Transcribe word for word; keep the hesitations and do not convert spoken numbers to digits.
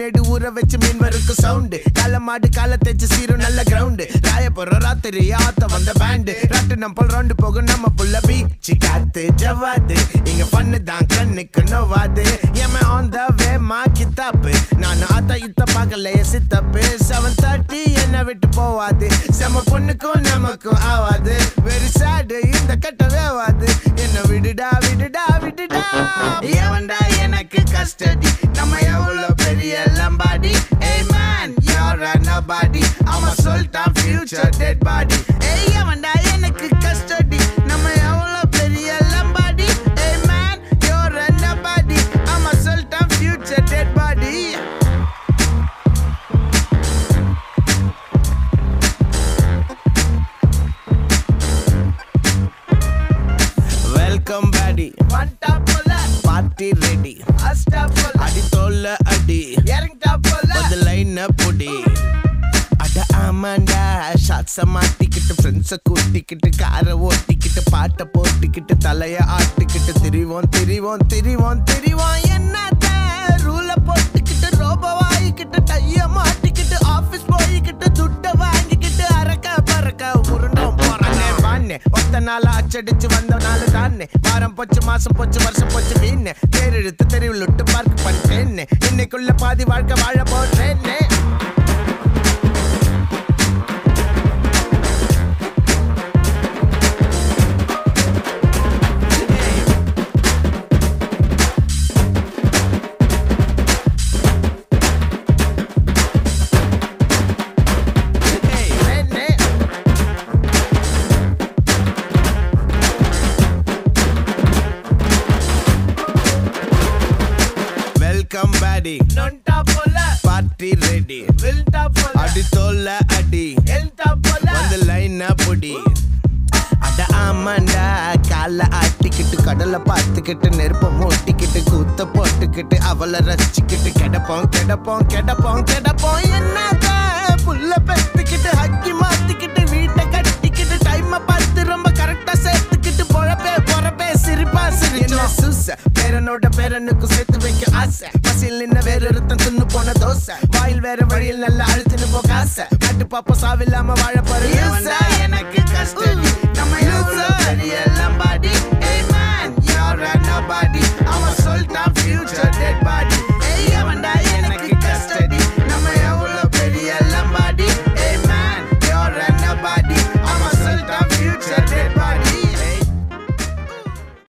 மேடு ஊற வச்சு மீன் வருக்கு சவுண்டு கால மாடு கால தேச்சு சீரும் நல்ல கிரவுண்டு ராய போற ராத்திரி ஆத்த வந்த பேண்டு ராட்டு நம்பல் ரவுண்டு போகும் நம்ம புள்ள பீச்சு காத்து ஜவாது இங்க பண்ணு தான் கண்ணுக்கு நோவாது ஏமா ஆன் த வே மா கித்தாப்பு நான் ஆத்த இத்த பார்க்கலையே சித்தப்பு செவன் தேர்ட்டி என்ன விட்டு போவாது செம பொண்ணுக்கும் நமக்கும் ஆவாது வெரி சேடு இந்த கட்ட வேவாது என்ன விடுடா விடுடா விடுடா எவன்டா எனக்கு கஸ்டடி நம்ம எவ்வளவு பெரிய Lambadi hey man you're a nobody I'm a sultan future dead body hey எவன்டா எனக்கு கஸ்டடி நம்ம எவ்வளவு பெரிய Lambadi hey man you're a nobody I'm a sultan future dead body welcome buddy one top party ready astapol adi tolla adi yaring tapol the line up pudi ada amanda shots மாட்டிக்கிட்டு friends கூட்டிக்கிட்டு காரை ஓட்டிக்கிட்டு பாட்ட போட்டுக்கிட்டு தலைய ஆட்டிக்கிட்டு திரிவோம் திரிவோம் திரிவோம் திரிவோம் என்னத்த ரூல போட்டுக்கிட்டு robot வாங்கிக்கிட்டு டைய மாட்டிக்கிட்டு ஆபீஸ் போய்கிட்டு துட்ட வாங்கிக்கிட்டு அரக்க பறக்க உருண்டோம் போறானே வானே ஒத்த நாள அச்சடிச்சு வந்த நாள் தானே வாரம் போச்சு மாசம் போச்சு வருஷம் போச்சு வீணே தேரெழுத்து தெருவில் விட்டு பார்க்க பண்ணிட்டேன்னு இன்னைக்குள்ள பாதி வாழ்க்கை வாழ போடுறேன்னே welcome buddy non tapola party ready will tapola adi tolla adi el tapola on the line up pudi ada amanda kala ஆட்டிக்கிட்டு கடலை பார்த்துக்கிட்டு நெருப்ப மூட்டிக்கிட்டு கூத்த போட்டுக்கிட்டு அவளை ரசிச்சுக்கிட்டு கிடப்போம் கிடப்போம் கிடப்போம் கிடப்போம் என்னத புள்ள பெத்துக்கிட்டு ஹக்கி மாத்திக்கிட்டு வீட்டை கட்டிக்கிட்டு டைமை பார்த்து ரொம்ப கரெக்டா சேர்த்துக்கிட்டு பொழப்பே பொறப்பே சிரிப்பா சிரிச்சோம் சூச பேரனோட பேரனுக்கு சேர்த்து வைக்க ஆசை பசியில் நின்ன வேற ஒருத்தன் தின்னு போன தோசை வாயில் வேற வழியில் நல்லா அழுத்துன்னு போ காசை கட்டு பாப்பா சாவில்லாம வாழ போற எனக்கு கஷ்டம்